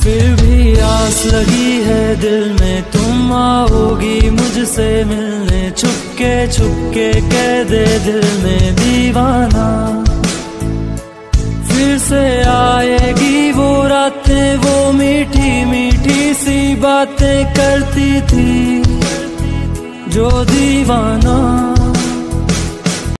फिर भी आस लगी है दिल में, तुम आओगी मुझसे मिलने। छुपके छुपके कह दे दिल में दीवाना, फिर से आएगी वो रातें, वो मीठी मीठी सी बातें करती थी जो दीवाना।